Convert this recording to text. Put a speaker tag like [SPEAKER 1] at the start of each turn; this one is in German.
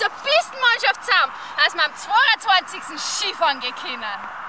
[SPEAKER 1] der Pistenmannschaft zusammen, dass wir am 22. Skifahren gehen können.